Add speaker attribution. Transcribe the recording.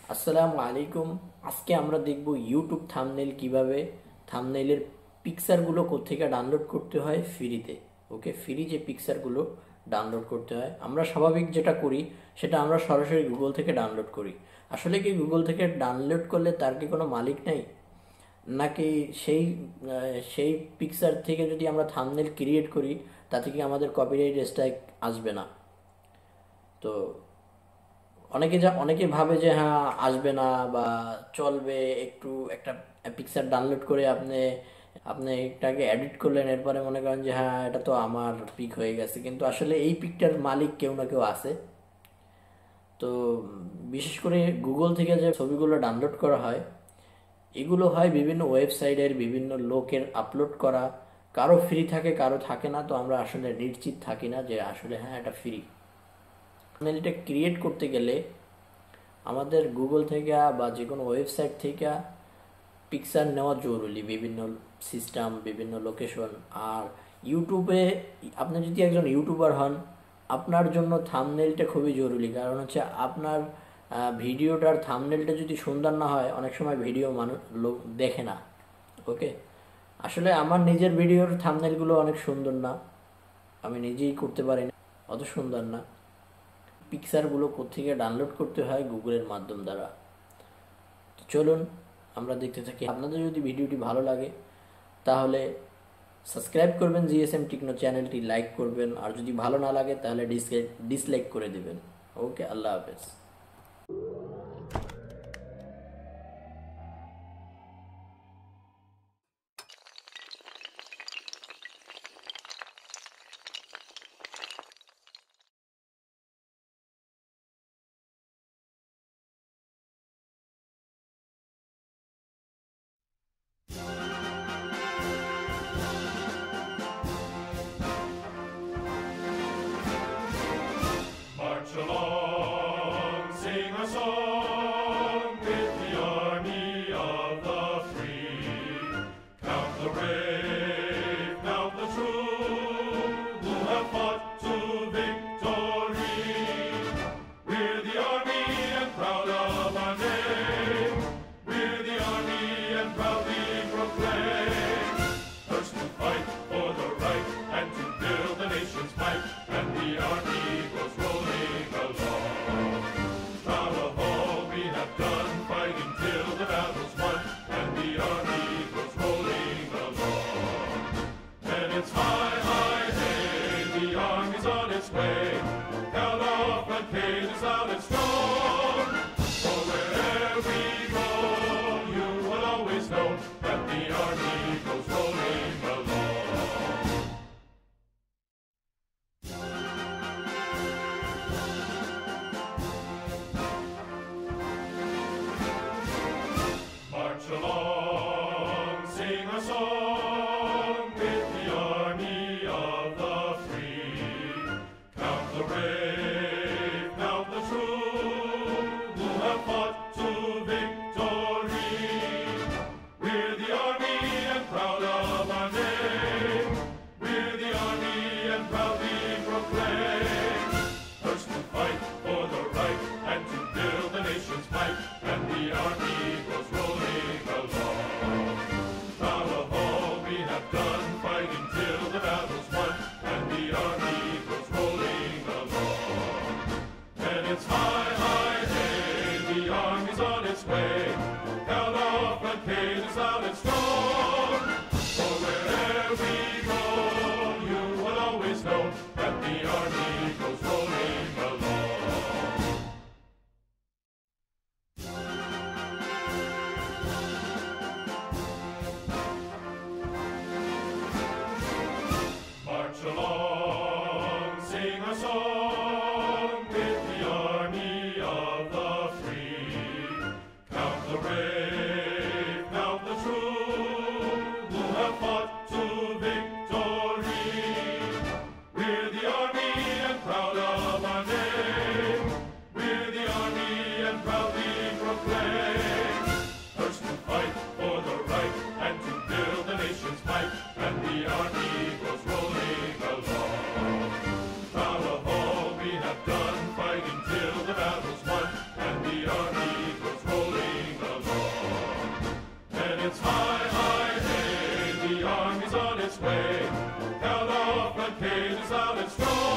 Speaker 1: আসসালামু আলাইকুম। আজকে আমরা দেখব ইউটিউব থাম্বনেল কিভাবে থাম্বনেলের পিকচারগুলো কোত্থেকে ডাউনলোড করতে হয় ফ্রিতে। ওকে, ফ্রি যে পিকচারগুলো ডাউনলোড করতে হয়, আমরা স্বাভাবিক যেটা করি সেটা আমরা সরাসরি গুগল থেকে ডাউনলোড করি। আসলে কি গুগল থেকে ডাউনলোড করলে তার কি কোনো মালিক নেই, নাকি সেই পিকচার থেকে যদি আমরা থাম্বনেল ক্রিয়েট করি তাতে কি আমাদের কপিরাইট স্ট্রাইক আসবে না? তো অনেকে ভাবে যে হ্যাঁ আসবে না বা চলবে, একটু একটা পিকচার ডাউনলোড করে আপনি আপনি এটাকে এডিট করলেন, এরপরে মনে করেন যে হ্যাঁ এটা তো আমার পিক হয়ে গেছে, কিন্তু আসলে এই পিকটার মালিক কেউ না কেউ আছে। তো বিশেষ করে গুগল থেকে যে ছবিগুলো ডাউনলোড করা হয়, এগুলো হয় বিভিন্ন ওয়েবসাইটের বিভিন্ন লোকের আপলোড করা। কারো ফ্রি থাকে, কারো থাকে না, তো আমরা আসলে নিশ্চিত থাকি না যে আসলে হ্যাঁ এটা ফ্রি। চ্যানেলটা ক্রিয়েট করতে গেলে আমাদের গুগল থেকে বা যে কোনো ওয়েবসাইট থেকে পিকচার নেওয়া জরুরি, বিভিন্ন সিস্টেম, বিভিন্ন লোকেশন। আর ইউটিউবে আপনি যদি একজন ইউটিউবার হন, আপনার জন্য থাম্বনেলটা খুবই জরুরি। কারণ হচ্ছে আপনার ভিডিওটার থাম্বনেলটা যদি সুন্দর না হয়, অনেক সময় ভিডিও মানুষ লোক দেখে না। ওকে, আসলে আমার নিজের ভিডিওর থাম্বনেলগুলো অনেক সুন্দর না, আমি নিজেই করতে পারি না, অত সুন্দর না। পিকচারগুলো কোত্থেকে ডাউনলোড করতে হয় গুগলের মাধ্যম দ্বারা। তো চলুন আমরা দেখতে থাকি। আপনাদের যদি ভিডিওটি ভালো লাগে তাহলে সাবস্ক্রাইব করবেন জিএসএম টেকনো চ্যানেলটি, লাইক করবেন, আর যদি ভালো না লাগে তাহলে ডিসলাইক করে দেবেন। ওকে, আল্লাহ হাফেজ।
Speaker 2: March along, sing a song with the army of the free. Count the brave, count the true, who have fought to victory. We're the army and proud of our name. We're the army and proudly proclaim. First to fight for the right and to build the nation's might, and the army goes rolling along. Proud of all we have done, fighting till the battle's won, and the army goes rolling along. And it's high, high, hey, the army's on its way. Count off the cages loud and strong. For wherever we go, you will always know that the army goes rolling along. March along, sing a song with the army of the free. Count the brave, count the true, who have fought to victory. We're the army and proud of our name. We're the army and proudly proclaim. First to fight for the right and to build the nation's might, and the army goes rolling along. Proud of all we have done, fighting till the battle's won, and the army goes rolling along. And it's high, high, hey, the army's on its way. Count off the cages loud and strong. For wherever we go, you will always know that the army goes rolling along. March along, sing a song with the army of the free. Count the brave, count the true, who have fought to victory. We're the army and proud of our name. We're the army and proudly proclaim. First to fight for the right and to build the nation's might, and the army goes rolling along. Proud of all we have done, fighting till the battle's won, and the army goes song is on its way. How the front page is loud and strong.